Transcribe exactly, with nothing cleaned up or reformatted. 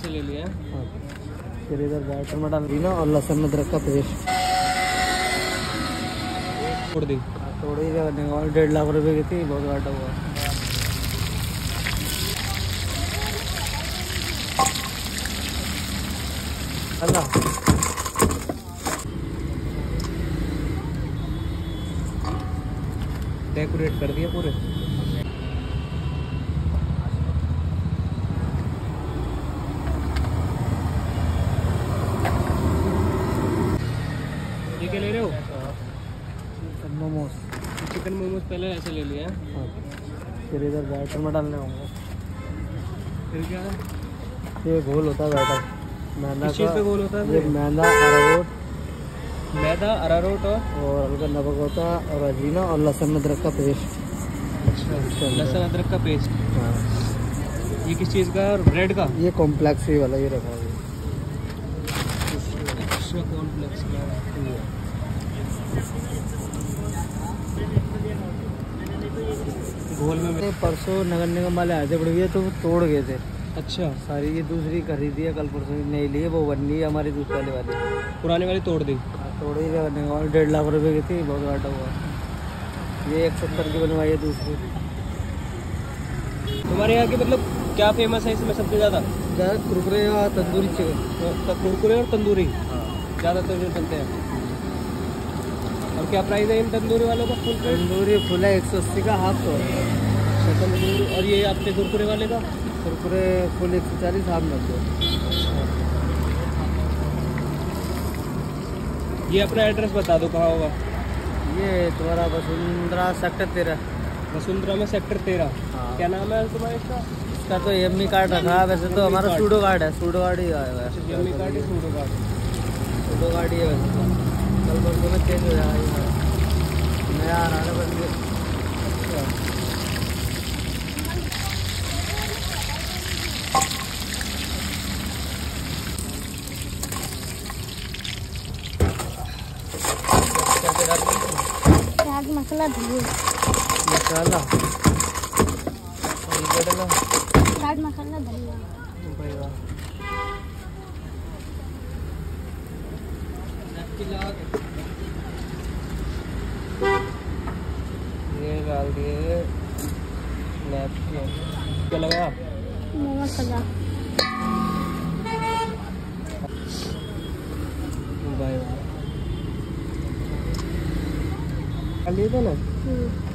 ऐसे ले लिया। हाँ, फिर इधर बैटर में डाल दी ना और लहसुन अदरक का पेस्ट छोड़ दी। थोड़ी ही करने का और डेढ़ लाख रुपए की थी, बहुत घाटा हुआ। अल्लाह डेकोरेट कर दिया पूरे। ये क्या ले रहे हो? मोमोज, चिकन मोमोज पहले ऐसे ले लिया। हाँ, फिर इधर बैटर में डालने होंगे। फिर क्या है? ये घोल होता है बैटर मैदा किस चीज़ पे घोल होता है? ये मैदा, अरारोट, मैदा, अरारोट और और हल्का नमक होता है और अजीना और लहसुन अदरक का पेस्ट। अच्छा, लहसुन अदरक का पेस्ट। हाँ, ये किस चीज़ का है? और ब्रेड का? ये कॉम्प्लेक्स ही वाला ये रखा है। अच्छा, कॉर्नफ्लेक्स का। घोल में ये परसों नगर निगम वाले आए थे बड़े भैया, तो वो तोड़ गए थे। अच्छा, सारी ये दूसरी खरीदी है, कल परसों नहीं ली है, वो बननी है हमारी दूसरी वाली वाली। पुराने वाली तोड़ दी। हाँ, तोड़ ही करने का और डेढ़ लाख रुपए की थी, बहुत घाटा हुआ। ये एक सत्तर की बनवाई है दूसरी। तुम्हारे यहाँ की मतलब क्या फेमस है इसमें सबसे ज़्यादा? क्या कुरकुरे या तंदूरी चिकन? कुरकुरे और तंदूरी ज़्यादातर जो बनते हैं। और क्या प्राइस है इन तंदूरी वालों का? फुल तंदूरी फुल है एक सौ अस्सी का, हाफ सौ है। तंदूरी। और ये आपके कुरकुरे वाले का? कुरकुरे फुल एक सौ चालीस, हाफ नब्बे। ये अपना एड्रेस बता दो, कहाँ होगा? ये तुम्हारा वसुंधरा सेक्टर तेरह। वसुंधरा में सेक्टर तेरह। हाँ। क्या नाम है तुम्हारा इसका? इसका तो एम ई कार्ड रखा है, वैसे तो हमारा सूडो कार्ड है, सूडो कार्ड ही आया है। एम ई कार्ड ही सूडो कार्ड। सूडो कार्ड ही है वैसे तो। कल परसों में चेंज हो जाएगा, नया आ रहा है बन के। चाट मसाला धनिया मसाला चाट मसाला धनिया ये डाल दिए नैपकिन। क्या लगा? मोमोज सजा बाय बाय। लिए थे ना?